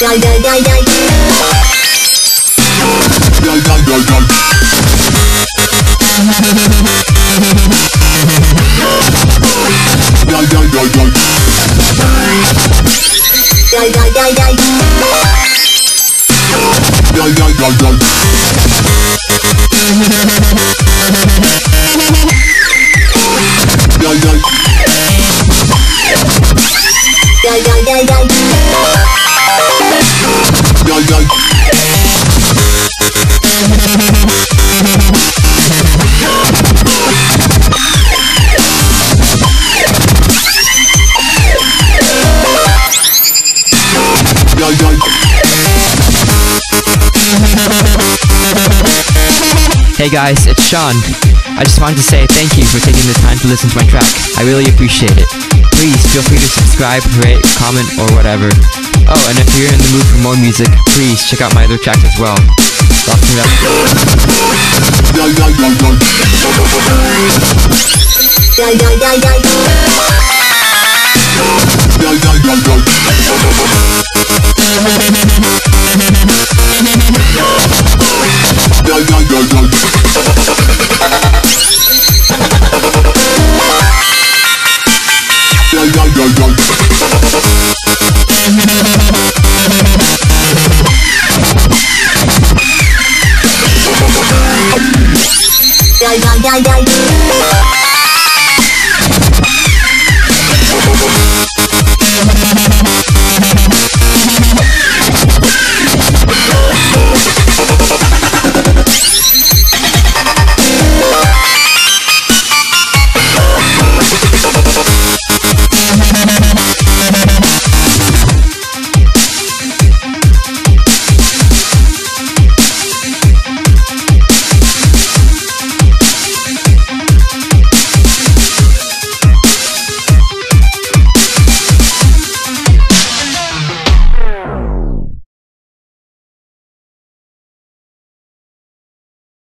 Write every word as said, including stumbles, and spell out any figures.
Hey guys, it's Shawn. I just wanted to say thank you for taking the time to listen to my track. I really appreciate it. Please feel free to subscribe, rate, comment, or whatever. Oh, and if you're in the mood for more music, please check out my other tracks as well. Rock it up.